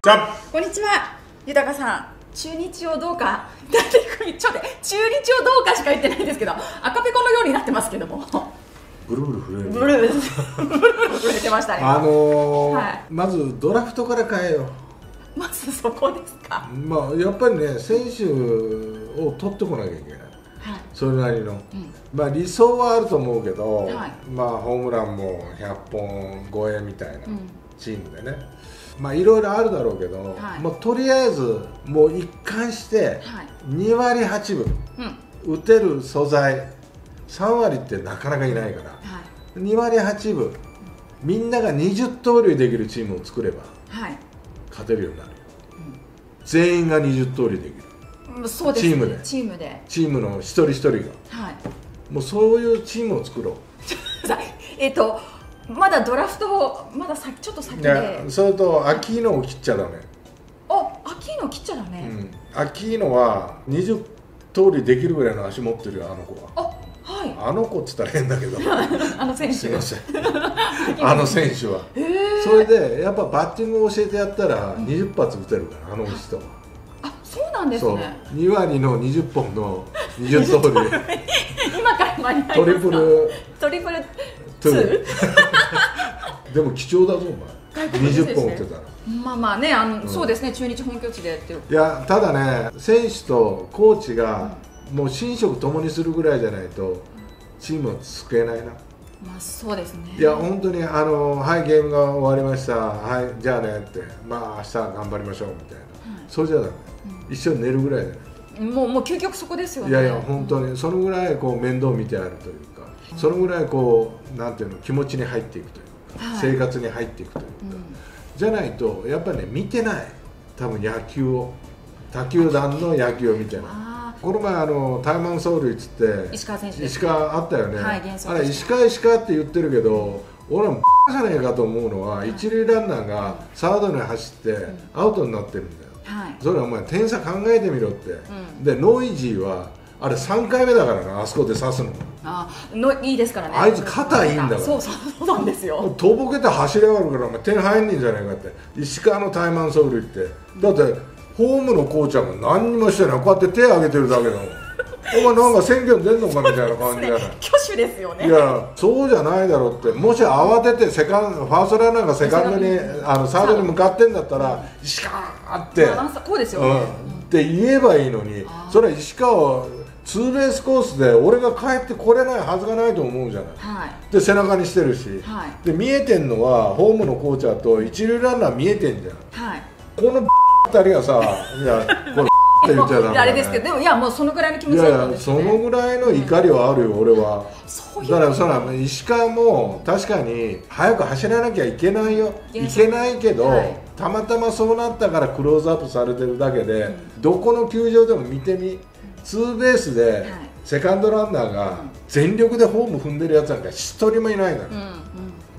じゃこんにちは、豊さん。中日をどうか、ちょっと中日をどうかしか言ってないんですけど、赤ペコのようになってますけども。 ブルブル震える。 ブルブル震えてましたね。はい、 まずドラフトから変えよう。まずそこですか。 まあやっぱりね、選手を取ってこなきゃいけない。はい、それなりの、まあ理想はあると思うけど、はい、まあホームランも100本超えみたいなチームでね、まあいろいろあるだろうけど、はい、もうとりあえずもう一貫して2割8分、打てる素材3割ってなかなかいないから、はい、2割8分、みんなが20盗塁できるチームを作れば、はい、勝てるようになるよ、全員が20盗塁できる。 そうですね、チームの一人一人が、はい、もうそういうチームを作ろう。 まだドラフトまだちょっと先で、 それとアキーノを切っちゃダメ。 アキーノ切っちゃダメ、 アキーノは20盗塁できるぐらいの足持ってるよ、あの子は。はい、あの子っつったら変だけどあの選手、 すいませんあの選手はそれでやっぱバッティングを教えてやったら20発打てるから、あの人は。 そうなんですね。 2割の20本の20盗塁今から間に合いますか。トリプル2 でも貴重だぞお前、20本打ってたら。 まあまあね、そうですね、中日本拠地でっていう。 いや、ただね、選手とコーチがもう寝食ともにするぐらいじゃないとチームは救えないな。 まあそうですね。 いや本当にはい、ゲームが終わりました、はい、じゃあねって、まあ明日頑張りましょうみたいな、それじゃダメ、一緒に寝るぐらいじゃない。 もう究極そこですよね。 いやいや本当にそのぐらいこう面倒見てあるというか、そのぐらいこうなんていうの、気持ちに入っていくというか、生活に入っていくというか、じゃないとやっぱりね、見てない、多分野球を、他球団の野球を見てない。この前タイマン走塁っつって石川選手、 石川あったよね、 はい、 あれ石川って言ってるけど、俺はもうじゃねえかと思うのは、一塁ランナーがサードに走ってアウトになってるんだよ、はい、それはお前点差考えてみろって、でノイジーはあれ3回目だからな、あそこで刺すの。 いいですからね、 あいつ肩いいんだから。 そうなんですよ。 とぼけて走り上がるから、お前点入んねえんじゃないかって、石川のタイマン走塁って。だってホームのコーチは何にもしてない、こうやって手挙げてるだけだもんお前なんか選挙に出んのかみたいな感じじゃない挙手ですよね。 いやそうじゃないだろうって。もし慌ててファーストランナーがセカンドにサードに向かってんだったら、石川ってこうですよね、 って言えばいいのに、それは石川ツーベースコースで俺が帰ってこれないはずがないと思うじゃない、はい、で背中にしてるし、はい、で見えてんのはホームのコーチャーと一塁ランナー見えてんじゃん、はい、この2人がさ、いやこれって言っちゃダメだね。 あれですけど、でもいやもうそのぐらいの気持ちだったんですね。 いやそのぐらいの怒りはあるよ、俺は。だからそら石川も確かに早く走らなきゃいけないよ、いけないけど、たまたまそうなったからクローズアップされてるだけで、どこの球場でも見てみ、ツーベースでセカンドランナーが全力でホーム踏んでるやつなんか一人もいないから、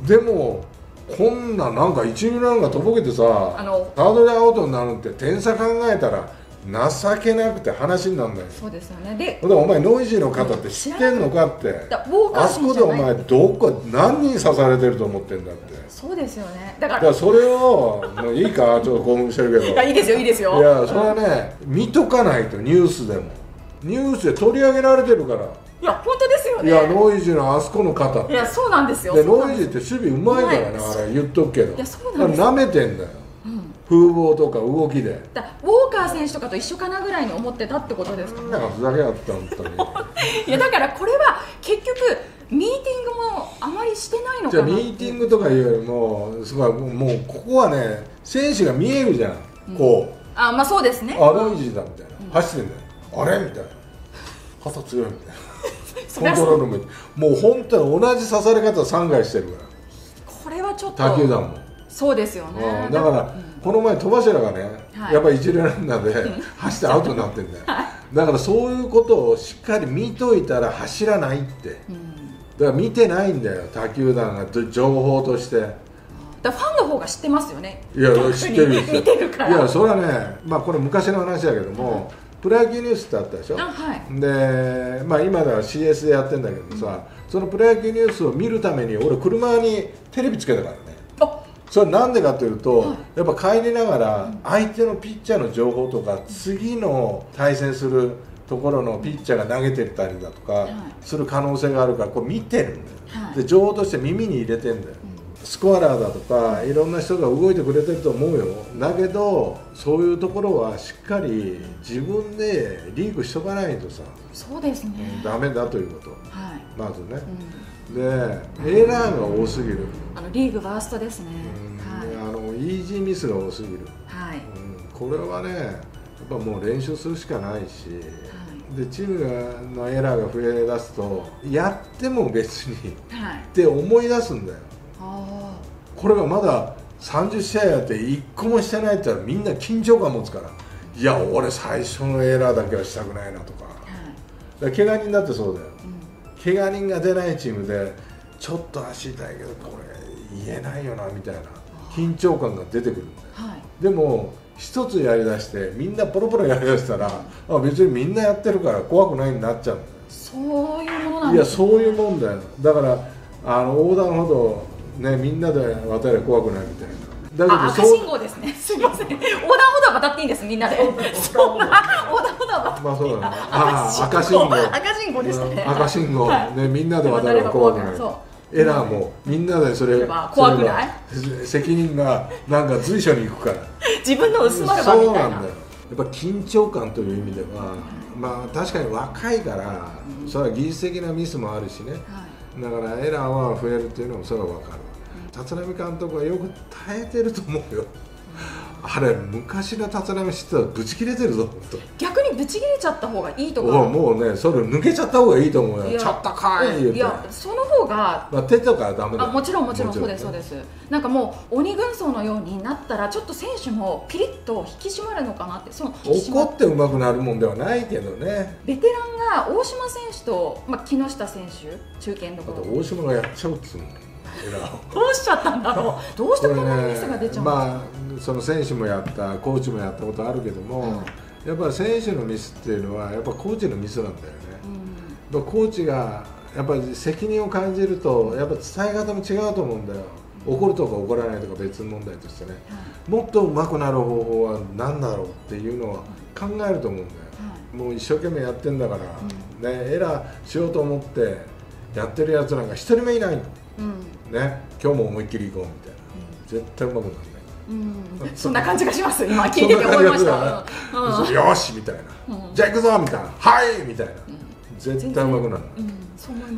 でもこんななんか一塁ランナーがとぼけてさ、サードでアウトになるって点差考えたら情けなくて話にならない。 そうですよね。でお前ノイジーの方って知ってんのかって、あそこでお前どこ何人刺されてると思ってんだって。 そうですよね。だからそれをもういいか、ちょっと興奮してるけど、 いいですよいいですよ。 いやそれはね、見とかないと、ニュースでもニュースで取り上げられてるから。 いや本当ですよね。 いやノイジーのあそこの方って、 いやそうなんですよ。 でノイジーって守備うまいからね、あれ言っとくけど、 いやそうなんです。 なめてんだよ、風貌とか動きで。 ウォーカー選手とかと一緒かなぐらいに思ってたってことですかね。 なんかふざけやった本当にいやだからこれは結局ミーティングもあまりしてないのかな。 じゃあミーティングとかいうよりもすごい、もうここはね、選手が見えるじゃん、こうまあそうですね、 ノイジーだみたいな、走ってんだよ、あれみたいな、肩強いみたいなコントロールももう本当に同じ刺され方3回してるから、 これはちょっと他球団もそうですよね。 だからこの前戸柱がね、やっぱり一塁ランナーで走ってアウトになってんだよだからそういうことをしっかり見といたら走らないって、だから見てないんだよ、他球団が情報として。 だファンの方が知ってますよね。 いや知ってるよ、 見てるから。 いやそれはね、まあこれ昔の話だけども、プロ野球ニュースってあったでしょ、で、まあ、今では CS でやってんだけどさ、そのプロ野球ニュースを見るために俺車にテレビつけたからね。 それなんでかというと、やっぱ帰りながら相手のピッチャーの情報とか、次の対戦するところのピッチャーが投げてたりだとかする可能性があるから、これ見てるんだよ、で情報として耳に入れてんだよ、スコアラーだとかいろんな人が動いてくれてると思うよ。だけどそういうところはしっかり自分でリークしとかないとさ、 そうですね、 ダメだということ、まずね、でエラーが多すぎる、 リーグワーストですね、 イージーミスが多すぎる、これはねやっぱもう練習するしかないし、でチームのエラーが増えだすとやっても別に、って思い出すんだよ。これがまだ30試合やって1個もしてないって言ったらみんな緊張感持つから、いや俺最初のエラーだけはしたくないなとか、怪我人だってそうだよ、怪我人が出ないチームでちょっと足痛いけどこれ言えないよなみたいな緊張感が出てくるんだよ、でも一つやりだしてみんなポロポロやりだしたら、別にみんなやってるから怖くないになっちゃうんだよ。 そういうものなんですね。いやそういうもんだよ。だから横断歩道ね、みんなで渡れ怖くないみたいな。 だけど赤信号ですね。すみません。横断歩道は渡っていいんです。みんなで。横断歩道は。 まあそうだね。赤信号。 赤信号でしたね。 赤信号ね、みんなで渡れば怖くない。エラーもみんなでそれ怖くない。 責任がなんか随所に行くから。 自分の薄まる場みたいな。 そうなんだよ。やっぱ緊張感という意味では、まあ確かに若いから、それは技術的なミスもあるしね。だからエラーは増えるっていうのもそれは分かる。立浪監督はよく耐えてると思うよ。あれ昔の立浪知ったらブチ切れてるぞ。 逆にブチ切れちゃった方がいいとか。 もうねそれ抜けちゃった方がいいと思うよ。ちょっとかい言うて。 いやその方が。 まあ手とかはダメだ。 もちろんそうですそうです。なんかもう鬼軍曹のようになったらちょっと選手もピリッと引き締まるのかなって。 怒って上手くなるもんではないけどね。 ベテランが大島選手と木下選手中堅のこと。 大島がやっちゃうっつうの。 どうしちゃったんだろう。どうしてこんなミスが出ちゃうんですか。 まあその選手もやったコーチもやったことあるけども、やっぱり選手のミスっていうのはやっぱコーチのミスなんだよね。コーチがやっぱり責任を感じるとやっぱ伝え方も違うと思うんだよ。怒るとか怒らないとか別問題としてね、もっと上手くなる方法は何だろうっていうのは考えると思うんだよ。もう一生懸命やってんだから、ね、エラーしようと思ってやってるやつなんか一人もいない。ね、今日も思いっきり行こうみたいな、絶対うまくならない。 そんな感じがします。今聞いてて思いました。 よしみたいな、じゃあ行くぞみたいな、はいみたいな、絶対うまくならない。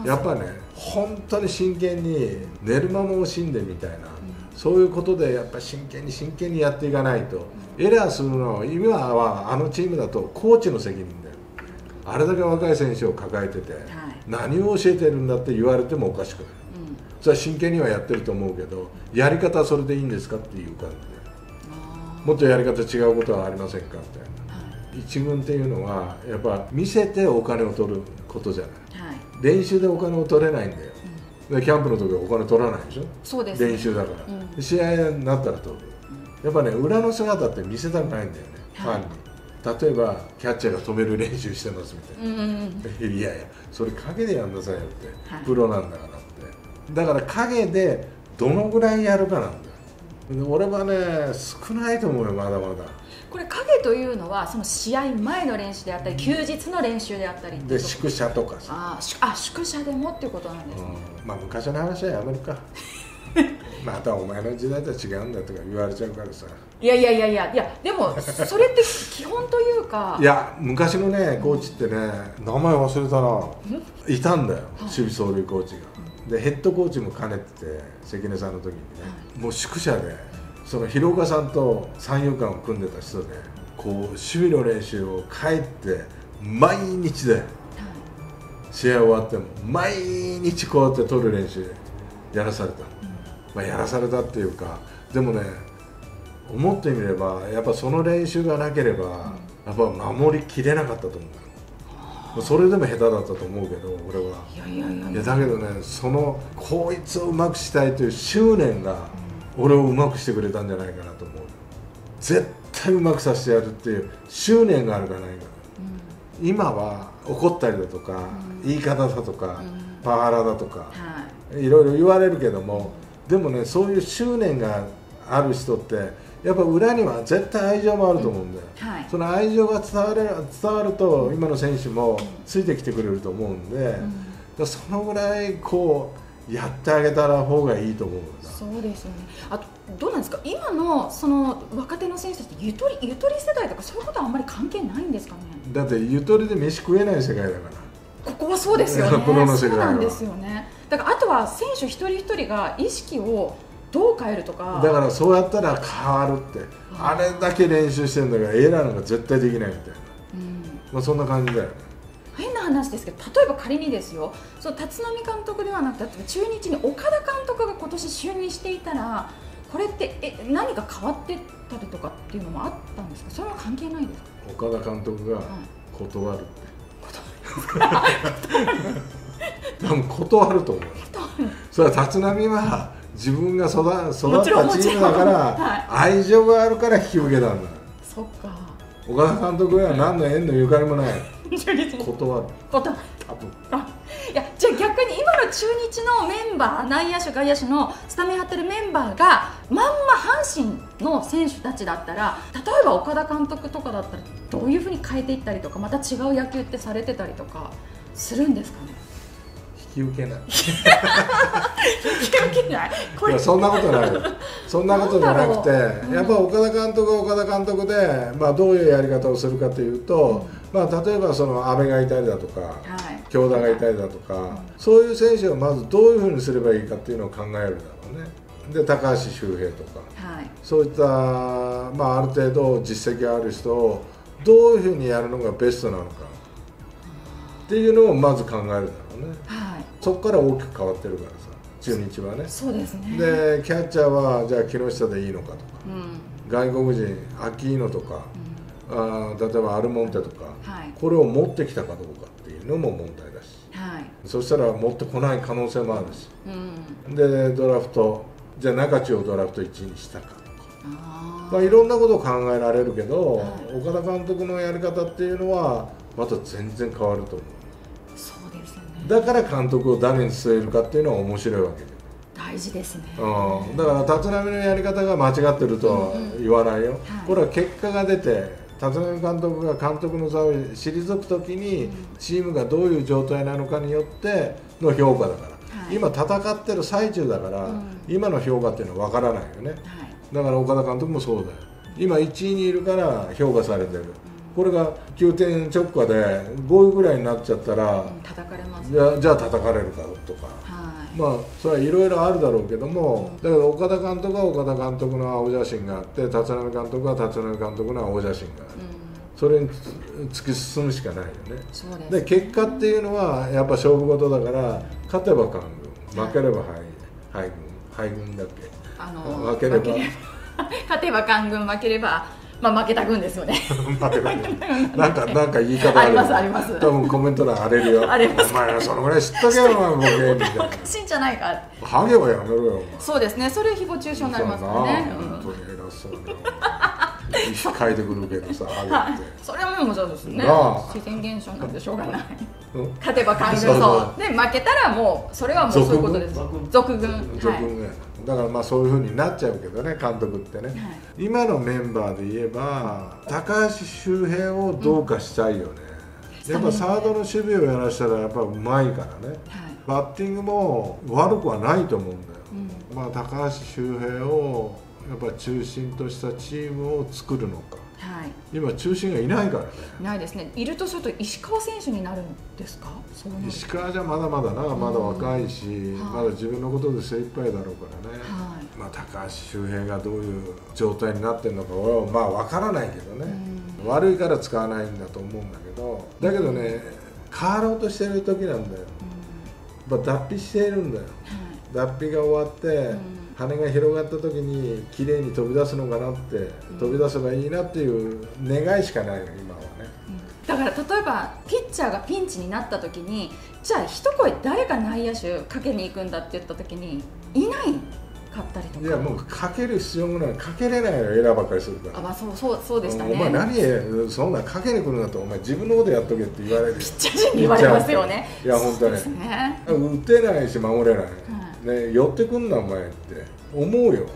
やっぱね、本当に真剣に寝る間も惜しんでみたいな、そういうことでやっぱ真剣にやっていかないと。エラーするのは今はチームだとコーチの責任だよ。あれだけ若い選手を抱えてて、何を教えてるんだって言われてもおかしくない。それは真剣にはやってると思うけど、やり方はそれでいいんですかっていう感じで、もっとやり方違うことはありませんかみたいな。一軍っていうのはやっぱ見せてお金を取ることじゃない、練習でお金を取れないんだよ、でキャンプの時はお金取らないでしょ。 そうです、 練習だから、試合になったら取る、やっぱね裏の姿って見せたくないんだよね、ファンに。例えばキャッチャーが止める練習してますみたいな、いやいやそれ陰でやんなさいよって、プロなんだからって。だから陰でどのぐらいやるかなんだよ。俺はね少ないと思うよ、まだまだ。 これ影というのはその試合前の練習であったり休日の練習であったりで宿舎とかさ、 宿舎でもっていうことなんですね。 まあ昔の話はやめるかまたお前の時代とは違うんだとか言われちゃうからさ。 いやでもそれって基本というかいや昔のねコーチってね、名前忘れたな、いたんだよ、守備走塁コーチが。でヘッドコーチも兼ねてて、関根さんの時にね、もう宿舎でその広岡さんと三遊間を組んでた人で、こう守備の練習を帰って毎日で、試合終わっても毎日こうやって取る練習やらされた、まあ、やらされたっていうか、でもね思ってみればやっぱその練習がなければやっぱ守りきれなかったと思う。それでも下手だったと思うけど俺は。いやだけどね、こいつをうまくしたいという執念が俺をうまくしてくれたんじゃないかなと思う。絶対うまくさせてやるっていう執念があるかないか、今は怒ったりだとか、言い方だとか、パワハラだとか、いろいろ言われるけども、でもねそういう執念がある人ってやっぱ裏には絶対愛情もあると思うんだよ、はい、その愛情が伝わると今の選手もついてきてくれると思うんで、そのぐらいこうやってあげたら方がいいと思うんだ。 そうですよね。あとどうなんですか、今のその若手の選手たちってゆとり世代とかそういうことはあんまり関係ないんですかね。 だってゆとりで飯食えない世界だから、 ここはそうですよね。 プロの世界はそうなんですよね。だからあとは選手一人一人が意識をどう変えるとか、 だからそうやったら変わるって、あれだけ練習してるんだからエラーなんか絶対できないみたいな、まあそんな感じだよね。 変な話ですけど、例えば仮にですよ、その立浪監督ではなくて中日に岡田監督が今年就任していたら、これって何か変わってたりとかっていうのもあったんですか。それは関係ないですか。 岡田監督が断るって、多分断ると思う。それは立浪は自分が育ったチームだから、愛情があるから引き受けたんだ。 そっか。 岡田監督は何の縁のゆかりもない。断る。多分。 いや、じゃあ逆に今の中日のメンバー、内野手外野手のスタメン張ってるメンバーがまんま阪神の選手たちだったら、例えば岡田監督とかだったらどういうふうに変えていったりとか、また違う野球ってされてたりとかするんですかね。 引き受けない。 引き受けない。 いや、そんなことない。そんなことじゃなくて、やっぱ岡田監督は岡田監督で、まあどういうやり方をするかというと、まあ例えばその阿部がいたりだとか、京田がいたりだとか、そういう選手をまずどういうふうにすればいいかっていうのを考えるだろうね。で、高橋周平とか、そういったまあある程度実績がある人をどういうふうにやるのがベストなのかっていうのをまず考えるだろうね。そこから大きく変わってるからさ、中日はね。 そうですね。 で、キャッチャーはじゃあ木下でいいのかとか、外国人アキーノとか、例えばアルモンテとか、これを持ってきたかどうかっていうのも問題だし、そしたら持ってこない可能性もあるし、でドラフト、じゃあ中地をドラフト1位にしたかとか、まあいろんなことを考えられるけど、岡田監督のやり方っていうのはまた全然変わると思う。だから監督を誰に据えるかっていうのは面白いわけで、 大事ですね。 だから立浪のやり方が間違ってるとは言わないよ、これは結果が出て、立浪監督が監督の座を退くときにチームがどういう状態なのかによっての評価だから、今戦ってる最中だから、今の評価っていうのは分からないよね、だから岡田監督もそうだよ。今1位にいるから評価されてる。これが急転直下で5位ぐらいになっちゃったら、 叩かれます。 じゃあ叩かれるかとか、まあそれはいろいろあるだろうけども、だけど岡田監督は岡田監督の青写真があって、立浪監督は立浪監督の青写真がある、それに突き進むしかないよね。で結果っていうのはやっぱ勝負事だから、勝てば官軍、負ければ敗軍だっけ、負ければ勝てば官軍、負ければまあ負けた軍ですよね。 なんか言い方あるよ。 あります。 多分コメント欄荒れるよ。お前らそのぐらい知っとけよ、ボケみたいな。 おかしいんじゃないか。 ハゲはやめろよ。 そうですね。それ誹謗中傷になりますからね。 本当に偉そうに。石書いてくるけどさ、ハゲって。 それはもうそうですね。自然現象なんでしょうがない。勝てば官軍そうで、負けたらもうそれはもうそういうことです。俗軍。 だからまあそういう風になっちゃうけどね、監督ってね、今のメンバーで言えば高橋周平をどうかしたいよね、やっぱサードの守備をやらしたらやっぱうまいからね、バッティングも悪くはないと思うんだよ、まあ高橋周平をやっぱ中心としたチームを作るのか、今中心がいないからね。 いないですね。いるとすると石川選手になるんですか。 石川じゃまだまだな、まだ若いし、まだ自分のことで精一杯だろうからね、まあ高橋周平がどういう状態になってるのか俺はまあ分からないけどね、悪いから使わないんだと思うんだけど、だけどね、変わろうとしてる時なんだよ、脱皮しているんだよ、脱皮が終わって、羽が広がった時に綺麗に飛び出すのかなって、飛び出せばいいなっていう願いしかないの今はね、 だから例えばピッチャーがピンチになった時に、じゃあ一声誰が内野手かけに行くんだって言った時にいないかったりとか。 いやもうかける必要もない、かけれないよ、エラーばっかりするから。 まあそうでしたね。 お前何そんなかけに来るんだと、お前自分のことやっとけって言われる。 ピッチャー陣に言われますよね。 いや本当に打てないし守れない、ね、寄ってくんなお前って思うよ、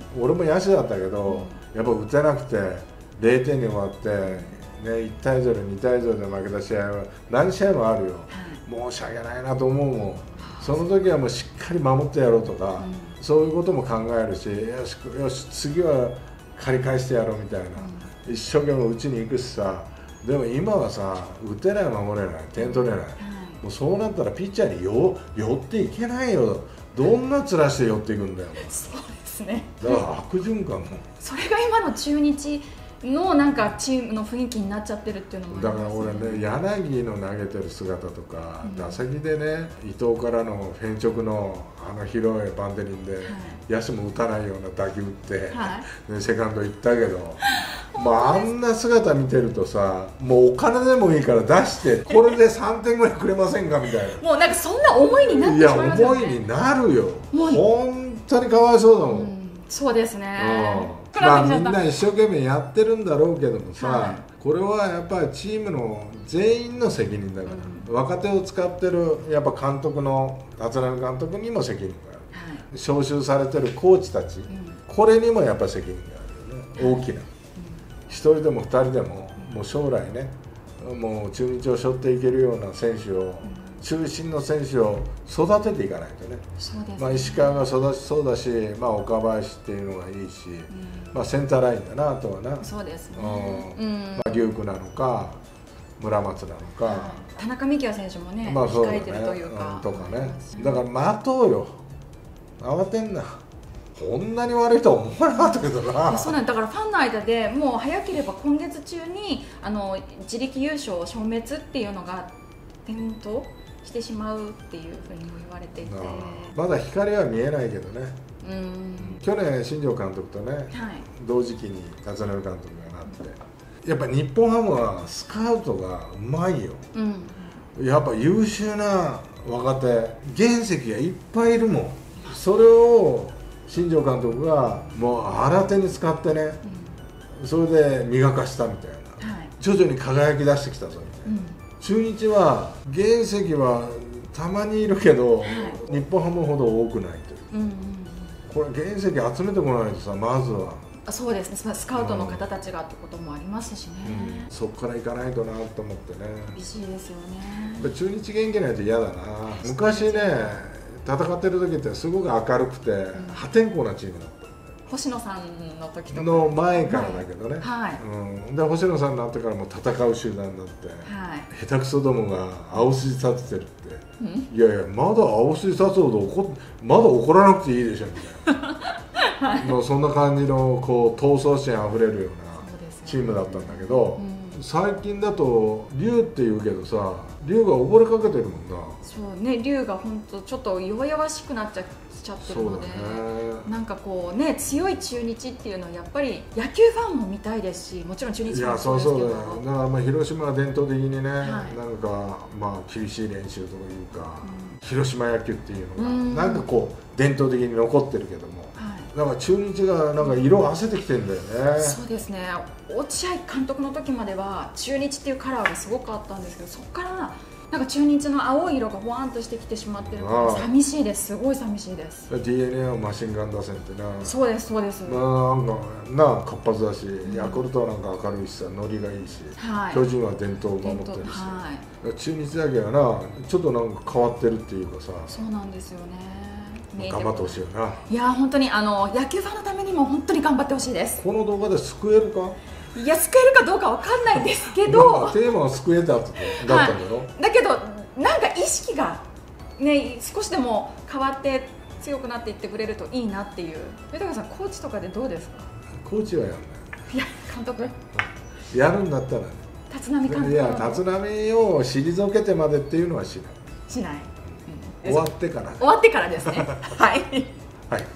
俺も野手だったけど、やっぱ打てなくて0点に終わって、ね、1対0、2対0で負けた試合は何試合もあるよ、申し訳ないなと思うもん。その時はもうしっかり守ってやろうとか、そういうことも考えるし、よし次は借り返してやろうみたいな、一生懸命打ちに行くしさ。でも今はさ、打てない、守れない、点取れない、もうそうなったらピッチャーに寄っていけないよ。どんな面して寄っていくんだよ。 そうですね。 だから悪循環も。 それが今の中日のなんかチームの雰囲気になっちゃってるっていうのもありますよね。 だから俺ね、柳の投げてる姿とか、打席でね、伊藤からのフェンチョクの広いバンテリンで、野手も打たないような打球打って、ね、セカンド行ったけど、あんな姿見てるとさ、もうお金でもいいから出してこれで3点ぐらいくれませんかみたいな。 もうなんかそんな思いになってしまいますよね。 いや、思いになるよ。本当にかわいそうだもん。 そうですね。 みんな一生懸命やってるんだろうけどもさ、これはやっぱりチームの全員の責任だから、若手を使ってるやっぱ監督の立浪監督にも責任がある、招集されてるコーチたち、これにもやっぱ責任があるよね、大きな。1人でも2人でも、もう将来ね、もう中日を背負っていけるような選手を、中心の選手を育てていかないとね。石川が育ちそうだし、岡林っていうのがいいし、センターラインだな、あとはな。 そうですね。 龍空なのか村松なのか、 田中幹也選手もね、控えてるというか、 とかね。だから待とうよ、慌てんな。こんなに悪いとは思わなかったけどな。 そうなんだから、ファンの間でもう早ければ今月中に自力優勝消滅っていうのが点灯してしまうっていうふうにも言われていて、 まだ光は見えないけどね。去年新庄監督とね、同時期に立浪監督がなって、やっぱ日本ハムはスカウトがうまいよ。やっぱ優秀な若手原石がいっぱいいるもん。それを新庄監督がもう新手に使ってね、それで磨かしたみたいな、徐々に輝き出してきたぞみたいな。中日は原石はたまにいるけど、日本ハムほど多くないという、これ原石集めてこないとさ、まずは。 そうですね、スカウトの方たちがってこともありますしね、 そこから行かないとなと思ってね。 厳しいですよね。 中日元気ないと嫌だな。昔ね、戦ってる時ってすごく明るくて破天荒なチームだった。 星野さんの時とかの前からだけどね、で星野さんになってからもう戦う集団になって、下手くそどもが青筋立ててるって、いやいや、まだ青筋立つほどまだ怒らなくていいでしょみたいな、もうそんな感じのこう闘争心あふれるようなチームだったんだけど、最近だと龍って言うけどさ、龍が溺れかけてるもんな。 そうね、龍が本当ちょっと弱々しくなっちゃってるので、なんかこうね、強い中日っていうのはやっぱり野球ファンも見たいですし、もちろん中日ファンもそうですけど、 だから広島は伝統的にね、なんか厳しい練習というか、広島野球っていうのがなんかこう伝統的に残ってるけども、なんか中日がなんか色あせてきてるんだよね。 そうですね、落合監督の時までは中日っていうカラーがすごくあったんですけど、そこからなんか中日の青い色がほわんとしてきてしまってるから寂しいです。すごい寂しいです。 DNA はマシンガン打線ってな。 そうですそうです。 なんか活発だし、ヤクルトはなんか明るいしさ、ノリがいいし、巨人は伝統を守ってるし、中日だけはな、ちょっとなんか変わってるっていうかさ。そうなんですよね。頑張ってほしいよな。いや本当に野球ファンのためにも本当に頑張ってほしいです。この動画で救えるか？いや、救えるかどうかわかんないですけどテーマは救えただったんだろ、だけどなんか意識がね、少しでも変わって強くなっていってくれるといいなっていう。豊さん、コーチとかでどうですか？コーチはやんない。いや、監督やるんだったらね、立浪監督、いや、立浪を退けてまでっていうのはしない。しない、終わってからですねはいはい。